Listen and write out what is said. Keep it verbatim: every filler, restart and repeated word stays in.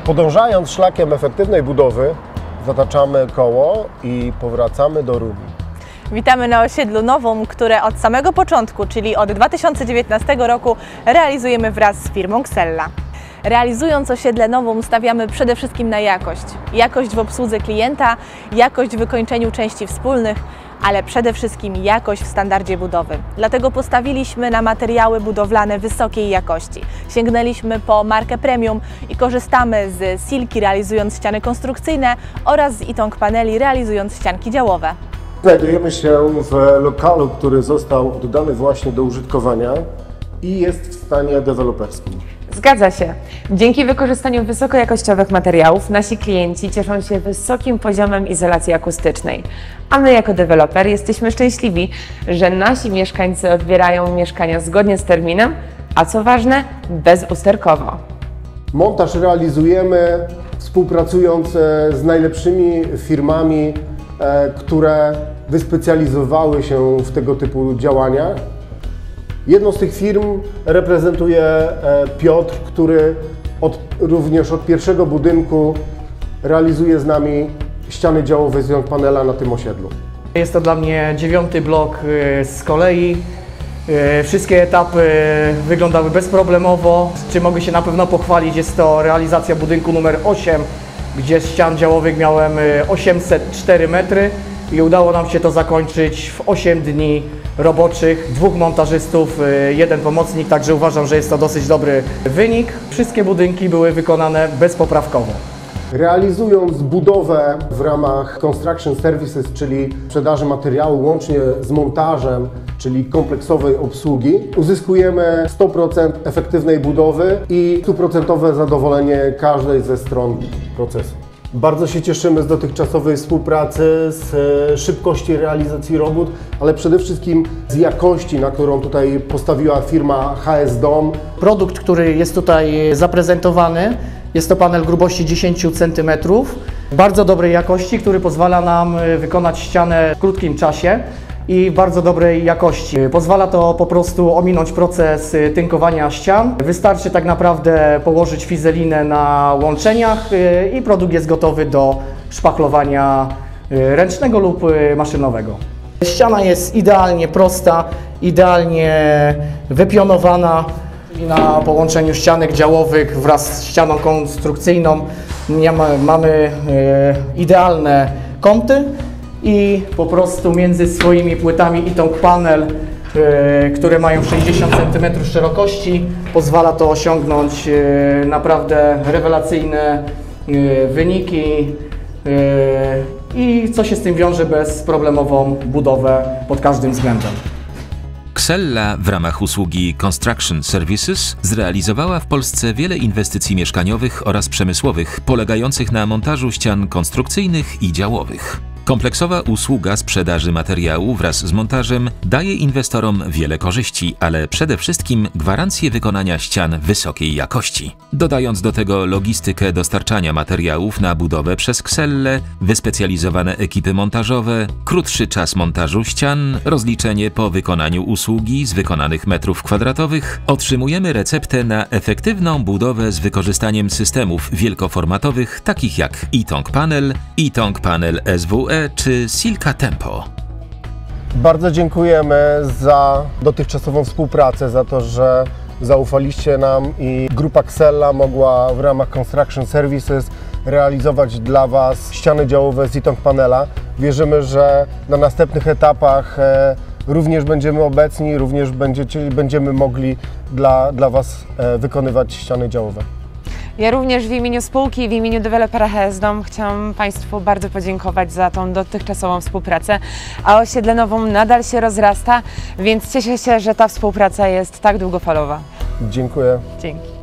Podążając szlakiem efektywnej budowy, zataczamy koło i powracamy do Rumi. Witamy na osiedlu Novum, które od samego początku, czyli od dwa tysiące dziewiętnastego roku, realizujemy wraz z firmą Xella. Realizując osiedle Novum, stawiamy przede wszystkim na jakość. Jakość w obsłudze klienta, jakość w wykończeniu części wspólnych, ale przede wszystkim jakość w standardzie budowy. Dlatego postawiliśmy na materiały budowlane wysokiej jakości. Sięgnęliśmy po markę premium i korzystamy z Silki, realizując ściany konstrukcyjne, oraz z Ytong paneli, realizując ścianki działowe. Znajdujemy się w lokalu, który został oddany właśnie do użytkowania i jest w stanie deweloperskim. Zgadza się. Dzięki wykorzystaniu wysokojakościowych materiałów nasi klienci cieszą się wysokim poziomem izolacji akustycznej. A my jako deweloper jesteśmy szczęśliwi, że nasi mieszkańcy odbierają mieszkania zgodnie z terminem, a co ważne, bezusterkowo. Montaż realizujemy współpracując z najlepszymi firmami, które wyspecjalizowały się w tego typu działaniach. Jedną z tych firm reprezentuje Piotr, który od, również od pierwszego budynku realizuje z nami ściany działowe z Ytong panela na tym osiedlu. Jest to dla mnie dziewiąty blok z kolei. Wszystkie etapy wyglądały bezproblemowo. Czym mogę się na pewno pochwalić, jest to realizacja budynku numer osiem, gdzie z ścian działowych miałem osiemset cztery metry i udało nam się to zakończyć w osiem dni roboczych, dwóch montażystów, jeden pomocnik, także uważam, że jest to dosyć dobry wynik. Wszystkie budynki były wykonane bezpoprawkowo. Realizując budowę w ramach Construction Services, czyli sprzedaży materiału łącznie z montażem, czyli kompleksowej obsługi, uzyskujemy sto procent efektywnej budowy i stu procent zadowolenie każdej ze stron procesu. Bardzo się cieszymy z dotychczasowej współpracy, z szybkości realizacji robót, ale przede wszystkim z jakości, na którą tutaj postawiła firma H S Dom. Produkt, który jest tutaj zaprezentowany, jest to panel grubości dziesięć centymetrów, bardzo dobrej jakości, który pozwala nam wykonać ścianę w krótkim czasie i bardzo dobrej jakości. Pozwala to po prostu ominąć proces tynkowania ścian. Wystarczy tak naprawdę położyć fizelinę na łączeniach i produkt jest gotowy do szpachlowania ręcznego lub maszynowego. Ściana jest idealnie prosta, idealnie wypionowana. Na połączeniu ścianek działowych wraz z ścianą konstrukcyjną mamy idealne kąty i po prostu między swoimi płytami Ytong panel, które mają sześćdziesiąt centymetrów szerokości, pozwala to osiągnąć naprawdę rewelacyjne wyniki i co się z tym wiąże, bezproblemową budowę pod każdym względem. Xella w ramach usługi Construction Services zrealizowała w Polsce wiele inwestycji mieszkaniowych oraz przemysłowych polegających na montażu ścian konstrukcyjnych i działowych. Kompleksowa usługa sprzedaży materiału wraz z montażem daje inwestorom wiele korzyści, ale przede wszystkim gwarancję wykonania ścian wysokiej jakości. Dodając do tego logistykę dostarczania materiałów na budowę przez Xellę, wyspecjalizowane ekipy montażowe, krótszy czas montażu ścian, rozliczenie po wykonaniu usługi z wykonanych metrów kwadratowych, otrzymujemy receptę na efektywną budowę z wykorzystaniem systemów wielkoformatowych takich jak Ytong Panel, Ytong Panel S W E czy Silka Tempo. Bardzo dziękujemy za dotychczasową współpracę, za to, że zaufaliście nam i grupa Xella mogła w ramach Construction Services realizować dla Was ściany działowe z Ytong panela. Wierzymy, że na następnych etapach również będziemy obecni, również będziecie, będziemy mogli dla, dla Was wykonywać ściany działowe. Ja również w imieniu spółki i w imieniu dewelopera H S Dom chciałam Państwu bardzo podziękować za tą dotychczasową współpracę, a osiedle Novum nadal się rozrasta, więc cieszę się, że ta współpraca jest tak długofalowa. Dziękuję. Dzięki.